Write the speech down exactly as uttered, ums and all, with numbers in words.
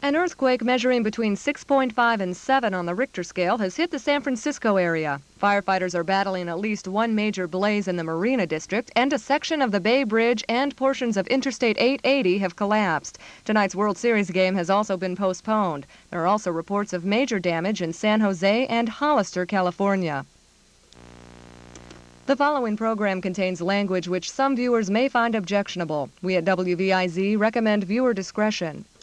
An earthquake measuring between six point five and seven on the Richter scale has hit the San Francisco area. Firefighters are battling at least one major blaze in the Marina District, and a section of the Bay Bridge and portions of Interstate eight eighty have collapsed. Tonight's World Series game has also been postponed. There are also reports of major damage in San Jose and Hollister, California. The following program contains language which some viewers may find objectionable. We at W V I Z recommend viewer discretion.